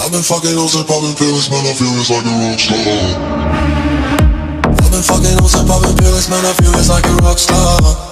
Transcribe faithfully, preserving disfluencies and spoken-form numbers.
I've been fucking hoes and popping pills, man, I feel it's like a rock star. I've been fucking hoes and popping pills, man, I feel it's like a rock star.